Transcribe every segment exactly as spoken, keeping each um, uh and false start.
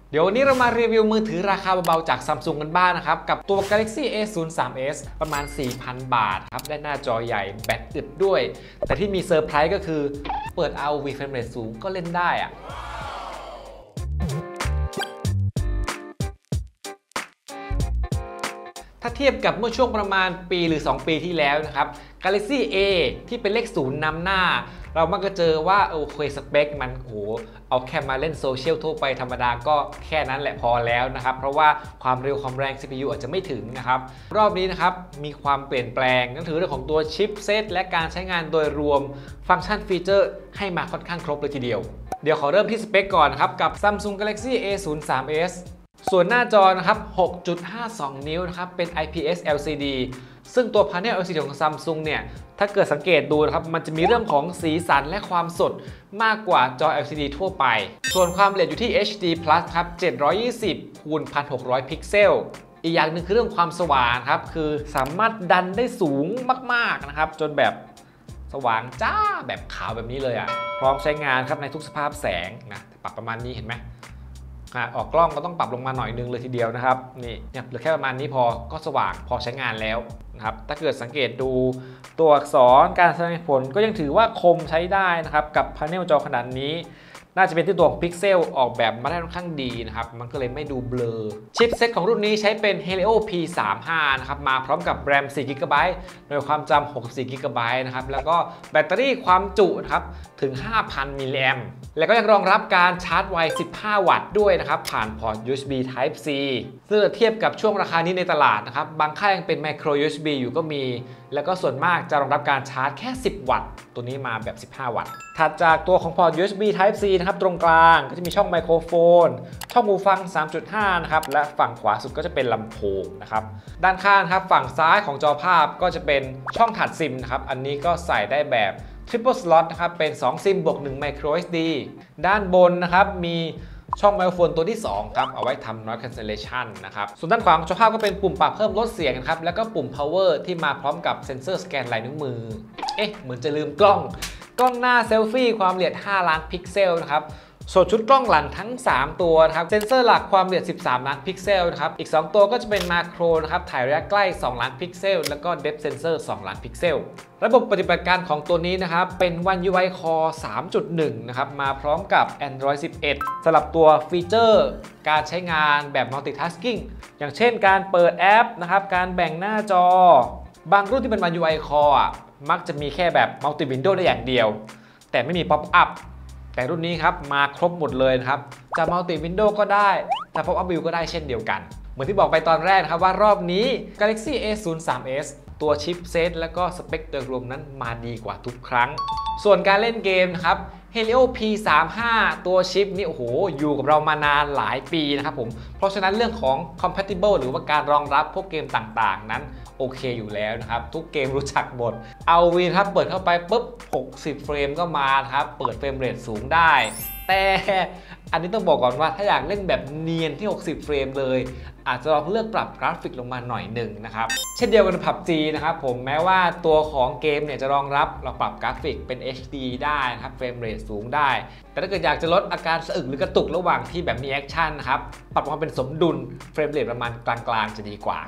เดี๋ยววันนี้เรามารีวิวมือถือราคาเบาๆจาก Samsung กันบ้างนะครับกับตัว Galaxy เอ ศูนย์ สาม เอส ประมาณ สี่พัน บาทครับได้หน้าจอใหญ่แบตอึดด้วยแต่ที่มีเซอร์ไพรส์ก็คือเปิด อาร์ โอ วี Frame Rate สูงก็เล่นได้อะถ้าเทียบกับเมื่อช่วงประมาณปีหรือสองปีที่แล้วนะครับ Galaxy A ที่เป็นเลขศูนย์นำหน้าเรามักจะเจอว่าโอเคสเปคมันโหเอาแค่มาเล่นโซเชียลทั่วไปธรรมดาก็แค่นั้นแหละพอแล้วนะครับเพราะว่าความเร็วความแรง ซี พี ยู อาจจะไม่ถึงนะครับรอบนี้นะครับมีความเปลี่ยนแปลงนั่นถือเรื่องของตัวชิปเซตและการใช้งานโดยรวมฟังก์ชันฟีเจอร์ให้มาค่อนข้างครบเลยทีเดียวเดี๋ยวขอเริ่มที่สเปคก่อนนะครับกับ Samsung Galaxy เอ ศูนย์ สาม เอส ส่วนหน้าจอนะครับ หกจุดห้าสอง นิ้วนะครับเป็น ไอ พี เอส แอล ซี ดี ซึ่งตัว Panel แอล ซี ดี ของ Samsung เนี่ยถ้าเกิดสังเกตดูนะครับมันจะมีเรื่องของสีสันและความสดมากกว่าจอ แอล ซี ดี ทั่วไปส่วนความละเอียดอยู่ที่ เอช ดี Plus ครับเจ็ดร้อยยี่สิบคูณหนึ่งพันหกร้อยพิกเซลอีกอย่างหนึ่งคือเรื่องความสว่างครับคือสามารถดันได้สูงมากๆนะครับจนแบบสว่างจ้าแบบขาวแบบนี้เลยอ่ะพร้อมใช้งานครับในทุกสภาพแสงนะปรับประมาณนี้เห็นไหมออกกล้องก็ต้องปรับลงมาหน่อยนึงเลยทีเดียวนะครับนี่เนี่ยเหลือแค่ประมาณนี้พอก็สว่างพอใช้งานแล้วนะครับถ้าเกิดสังเกตดูตัวอักษรการแสดงผลก็ยังถือว่าคมใช้ได้นะครับกับพาเนลจอขนาดนี้น่าจะเป็นที่ตัวพิกเซลออกแบบมาได้ค่อนข้างดีนะครับมันก็เลยไม่ดูเบลอชิปเซตของรุ่นนี้ใช้เป็น Helio พี สามสิบห้า นะครับมาพร้อมกับแรม สี่ กิกะไบต์ โดยความจำ หกสิบสี่ กิกะไบต์ นะครับแล้วก็แบตเตอรี่ความจุนะครับถึง ห้าพัน มิลลิแอมป์แล้วก็ยังรองรับการชาร์จไว สิบห้า วัตต์ด้วยนะครับผ่านพอร์ต ยู เอส บี Type C ซึ่งเทียบกับช่วงราคานี้ในตลาดนะครับบางค่ายยังเป็น Micro ยู เอส บี อยู่ก็มีแล้วก็ส่วนมากจะรองรับการชาร์จแค่ สิบ วัตต์ตัวนี้มาแบบ สิบห้า วัตต์ถัดจากตัวของพอร์ต ยู เอส บี Type C นะครับตรงกลางก็จะมีช่องไมโครโฟนช่องหูฟัง สามจุดห้า นะครับและฝั่งขวาสุดก็จะเป็นลำโพงนะครับด้านข้างครับฝั่งซ้ายของจอภาพก็จะเป็นช่องถัดซิมนะครับอันนี้ก็ใส่ได้แบบ Triple Slot นะครับเป็นสองซิมบวกหนึ่ง Micro เอส ดี ด้านบนนะครับมีช่องไมโครโฟนตัวที่สองครับเอาไว้ทำ noise cancellation นะครับส่วนด้านขวาของจอภาพก็เป็นปุ่มปรับเพิ่มลดเสียงนะครับแล้วก็ปุ่ม power ที่มาพร้อมกับเซ็นเซอร์สแกนลายนิ้วมือเอ๊ะเหมือนจะลืมกล้องกล้องหน้าเซลฟี่ความละเอียดห้าล้านพิกเซลนะครับส่วนชุดกล้องหลังทั้งสามตัวนะครับเซ็นเซอร์หลักความละเอียดสิบสามล้านพิกเซลนะครับอีกสองตัวก็จะเป็นมาโครนะครับถ่ายระยะใกล้สองล้านพิกเซลแล้วก็ Depth Sensor สองล้านพิกเซลระบบปฏิบัติการของตัวนี้นะครับเป็น One ยู ไอ Core สามจุดหนึ่ง นะครับมาพร้อมกับ Android สิบเอ็ดสำหรับตัวฟีเจอร์การใช้งานแบบ Multitasking อย่างเช่นการเปิดแอปนะครับการแบ่งหน้าจอบางรุ่นที่เป็น One ยู ไอ Core อ่ะมักจะมีแค่แบบ Multi Window ได้อย่างเดียวแต่ไม่มี Pop Upแต่รุ่นนี้ครับมาครบหมดเลยนะครับจะ Multi Window ก็ได้จะ Pop Up View ก็ได้เช่นเดียวกันเหมือนที่บอกไปตอนแรกนะครับว่ารอบนี้ Galaxy เอ ศูนย์ สาม เอส ตัวชิปเซตและก็สเปคโดยรวมนั้นมาดีกว่าทุกครั้งส่วนการเล่นเกมนะครับ Helio พี สามสิบห้า ตัวชิปนี่โอ้โหอยู่กับเรามานานหลายปีนะครับผมเพราะฉะนั้นเรื่องของ compatible หรือว่าการรองรับพวกเกมต่างๆนั้นโอเคอยู่แล้วนะครับทุกเกมรู้จักหมดเอาวีครับเปิดเข้าไปปุ๊บหกสิบเฟรมก็มาครับเปิดเฟรมเรทสูงได้แต่อันนี้ต้องบอกก่อนว่าถ้าอยากเล่นแบบเนียนที่หกสิบเฟรมเลยอาจจะลองเลือกปรับกราฟิกลงมาหน่อยหนึ่งนะครับเช่นเดียวกันกับ พับจี นะครับผมแม้ว่าตัวของเกมเนี่ยจะรองรับเราปรับกราฟิกเป็น เอช ดี ได้นะครับเฟรมเรทสูงได้แต่ถ้าเกิดอยากจะลดอาการสะอึกหรือกระตุกระหว่างที่แบบมีแอคชั่นนะครับปรับมาเป็นสมดุลเฟรมเรทประมาณกลางๆจะดีกว่า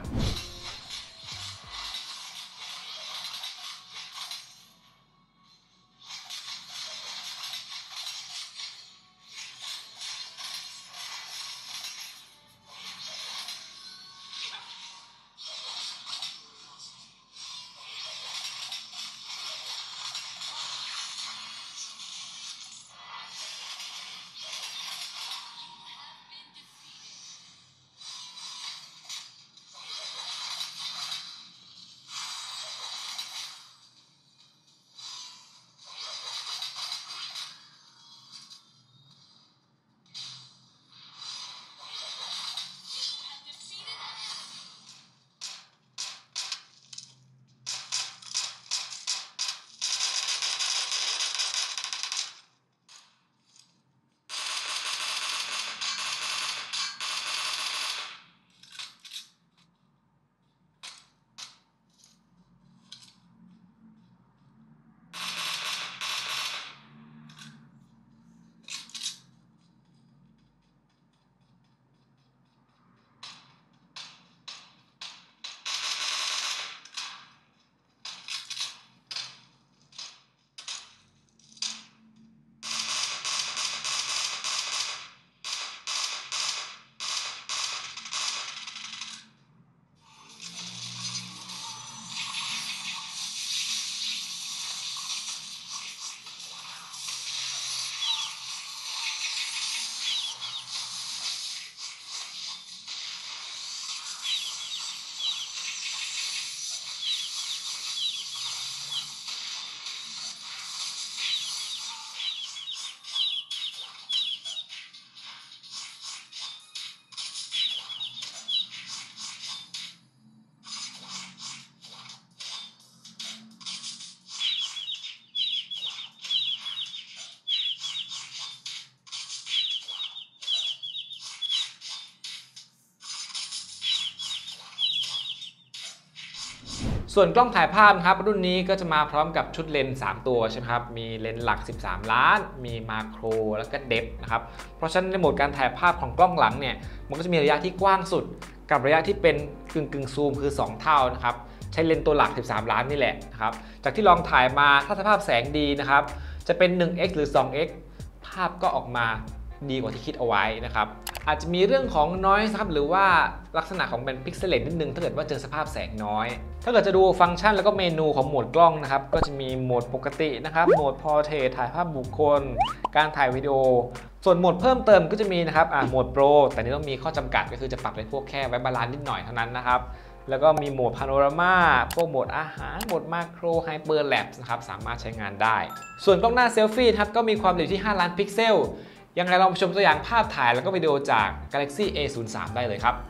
ส่วนกล้องถ่ายภาพครับรุ่นนี้ก็จะมาพร้อมกับชุดเลนส์สามตัวใช่ไหมครับมีเลนส์หลักสิบสามล้านมีมาโครแล้วก็เดฟนะครับเพราะฉะนั้นในโหมดการถ่ายภาพของกล้องหลังเนี่ยมันก็จะมีระยะที่กว้างสุดกับระยะที่เป็นกึ่งกึ่งซูมคือสองเท่านะครับใช้เลนส์ตัวหลักสิบสามล้านนี่แหละนะครับจากที่ลองถ่ายมาถ้าสภาพแสงดีนะครับจะเป็น หนึ่งเอ็กซ์ หรือ สองเอ็กซ์ ภาพก็ออกมาดีกว่าที่คิดเอาไว้นะครับอาจจะมีเรื่องของ noise ครับหรือว่าลักษณะของเป็น pixelate นิดนึงถ้าเกิดว่าเจอสภาพแสงน้อยถ้าเกิดจะดูฟังก์ชันแล้วก็เมนูของโหมดกล้องนะครับก็จะมีโหมดปกตินะครับโหมด portrait ถ่ายภาพบุคคลการถ่ายวิดีโอส่วนโหมดเพิ่มเติมก็จะมีนะครับอ่าโหมด Pro แต่นี่ต้องมีข้อจำกัดก็คือจะปรับเป็นพวกแค่ไว้บาลานซ์นิดหน่อยเท่านั้นนะครับแล้วก็มีโหมดพาโนรามาพวกโหมดอาหารโหมดมาโครไฮเปอร์แลปส์นะครับสามารถใช้งานได้ส่วนกล้องหน้าเซลฟี่ครับก็มีความละเอียดที่ห้าล้านพิกเซลยังไงลองไปชมตัวอย่างภาพถ่ายแล้วก็วิดีโอจาก Galaxy เอ ศูนย์ สาม ได้เลยครับ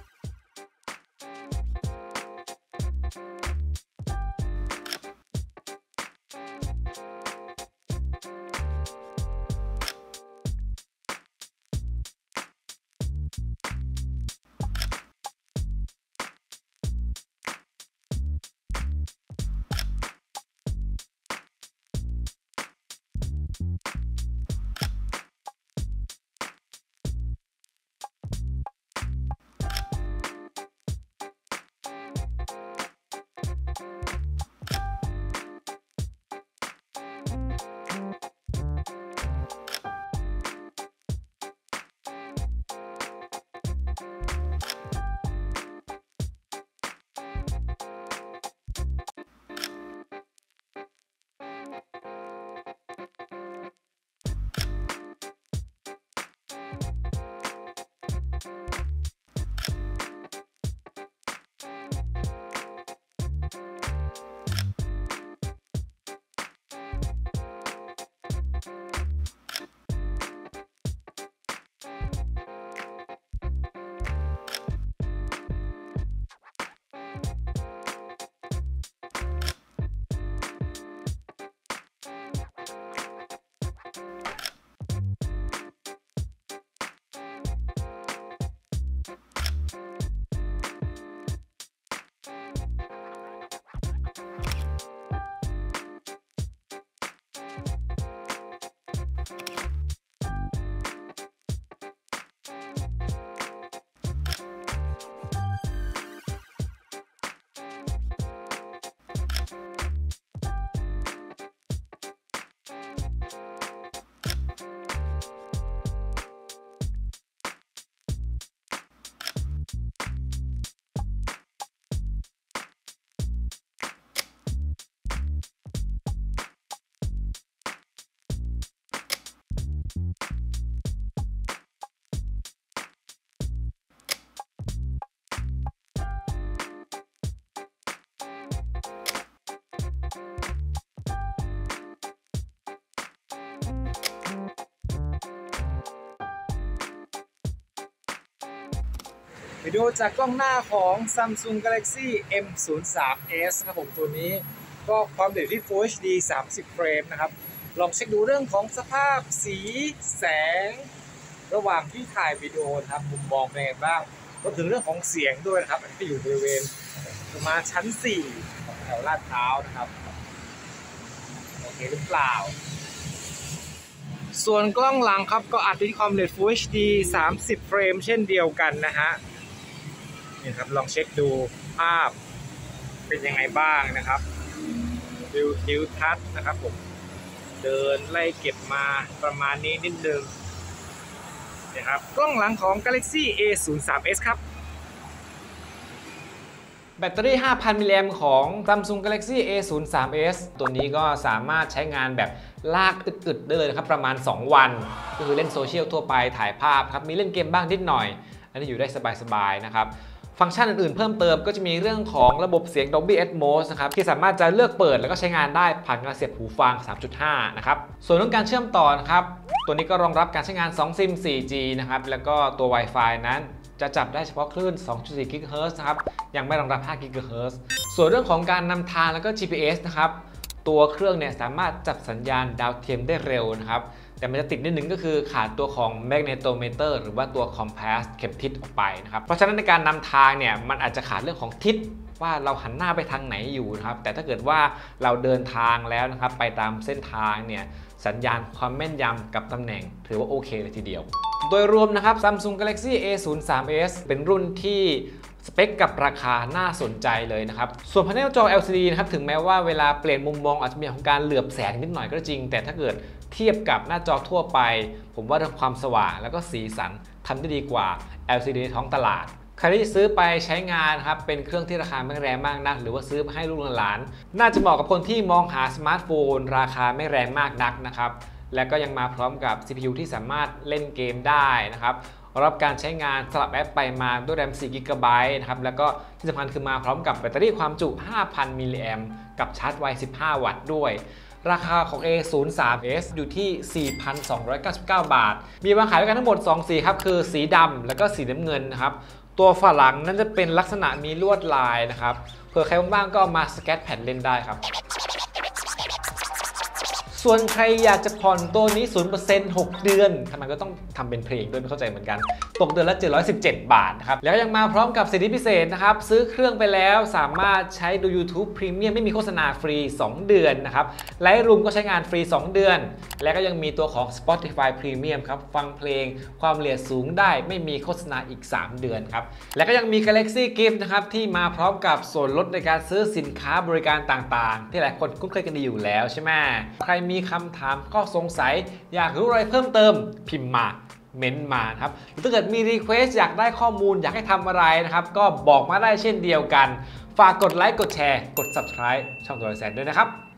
วิดีโอจากกล้องหน้าของ Samsung Galaxy เอ็ม ศูนย์ สาม เอส ครับผมตัวนี้ก็ความเร็วที่ Full เอช ดี สามสิบ เฟรมนะครับลองเช็คดูเรื่องของสภาพสีแสงระหว่างที่ถ่ายวิดีโอนะครับมุมมองเป็นไงบ้างรวมถึงเรื่องของเสียงด้วยนะครับอันที่อยู่บริเวณประมาณชั้นสี่ของแถวลาดพร้าวนะครับโอเคหรือเปล่าส่วนกล้องหลังครับก็อัดด้วยความเร็ว Full เอช ดี สามสิบ เฟรมเช่นเดียวกันนะฮะนี่ครับลองเช็คดูภาพเป็นยังไงบ้างนะครับวิวทิวทัศน์นะครับผมเดินไล่เก็บมาประมาณนี้นิดนึงนะครับกล้องหลังของ Galaxy เอ ศูนย์ สาม เอส ครับแบตเตอรี่ ห้าพัน มิลลิแอมป์ของ Samsung Galaxy เอ ศูนย์ สาม เอส ตัวนี้ก็สามารถใช้งานแบบลากอึดๆได้เลยนะครับประมาณสองวันก็คือเล่นโซเชียลทั่วไปถ่ายภาพครับมีเล่นเกมบ้างนิดหน่อยอันนี้อยู่ได้สบายๆนะครับฟังก์ชันอื่นๆเพิ่มเติมก็จะมีเรื่องของระบบเสียง Dolby Atmos นะครับที่สามารถจะเลือกเปิดแล้วก็ใช้งานได้ผ่านการเสียบหูฟัง สามจุดห้า นะครับส่วนเรื่องการเชื่อมต่อนะครับตัวนี้ก็รองรับการใช้งานสองซิม โฟร์จี นะครับแล้วก็ตัว Wi-Fi นั้นจะจับได้เฉพาะคลื่น สองจุดสี่ กิกะเฮิรตซ์ นะครับยังไม่รองรับห้า กิกะเฮิรตซ์ ส่วนเรื่องของการนำทางแล้วก็ จี พี เอส นะครับตัวเครื่องเนี่ยสามารถจับสัญญาณดาวเทียมได้เร็วนะครับแต่มันจะติดนิดนึงก็คือขาดตัวของ magnetometer หรือว่าตัว compass เข็มทิศออกไปนะครับเพราะฉะนั้นในการนำทางเนี่ยมันอาจจะขาดเรื่องของทิศว่าเราหันหน้าไปทางไหนอยู่นะครับแต่ถ้าเกิดว่าเราเดินทางแล้วนะครับไปตามเส้นทางเนี่ยสัญญาณความแม่นยำกับตำแหน่งถือว่าโอเคเลยทีเดียวโดยรวมนะครับ Samsung Galaxy เอ ศูนย์ สาม เอส เป็นรุ่นที่สเปคกับราคาน่าสนใจเลยนะครับส่วน panel จอ แอล ซี ดี นะครับถึงแม้ว่าเวลาเปลี่ยนมุมมองอาจจะมีของการเหลือบแสงนิดหน่อยก็จริงแต่ถ้าเกิดเทียบกับหน้าจอทั่วไปผมว่าเรื่องความสว่างแล้วก็สีสันทำได้ดีกว่า แอล ซี ดี ในท้องตลาดใครที่ซื้อไปใช้งานครับเป็นเครื่องที่ราคาไม่แรงมากนักหรือว่าซื้อมาให้ลูกหลานน่าจะเหมาะกับคนที่มองหาสมาร์ทโฟนราคาไม่แรงมากนักนะครับและก็ยังมาพร้อมกับ ซี พี ยู ที่สามารถเล่นเกมได้นะครับรับการใช้งานสลับแอปไปมาด้วยแรม สี่ กิกะไบต์ นะครับแล้วก็ที่สำคัญคือมาพร้อมกับแบตเตอรี่ความจุ ห้าพัน มิลลิแอมป์กับชาร์จไว สิบห้า วัตต์ด้วยราคาของ เอ ศูนย์ สาม เอส อยู่ที่ สี่พันสองร้อยเก้าสิบเก้า บาทมีวางขายด้วยกันทั้งหมดสองสีครับคือสีดำแล้วก็สีน้ำเงินนะครับตัวฝาหลังนั้นจะเป็นลักษณะมีลวดลายนะครับเผื่อใครบ้างๆก็มาสเก็ตแผ่นเล่นได้ครับส่วนใครอยากจะผ่อนตัวนี้ ศูนย์เปอร์เซ็นต์ หก เดือนทำไมก็ต้องทำเป็นเพลงด้วยไม่เข้าใจเหมือนกันตกเดือนละเจ็ดร้อยสิบเจ็ดบาทนะครับแล้วยังมาพร้อมกับสิทธิพิเศษนะครับซื้อเครื่องไปแล้วสามารถใช้ดู YouTube Premium ไม่มีโฆษณาฟรีสองเดือนนะครับไลท์รูมก็ใช้งานฟรีสองเดือนและก็ยังมีตัวของ Spotify Premium ครับฟังเพลงความละเอียดสูงได้ไม่มีโฆษณาอีกสามเดือนครับและก็ยังมี Galaxy Gift นะครับที่มาพร้อมกับส่วนลดในการซื้อสินค้าบริการต่างๆที่หลายคนคุ้นเคยกันดีอยู่แล้วใช่ไหมใครมีคำถามข้อสงสัยอยากรู้อะไรเพิ่มเติมพิมพ์มาเม้นมาครับหรือถ้าเกิดมีรีเควสอยากได้ข้อมูลอยากให้ทำอะไรนะครับก็บอกมาได้เช่นเดียวกันฝากกดไลค์กดแชร์กด Subscribe ช่องตัวแสนด้วยนะครับ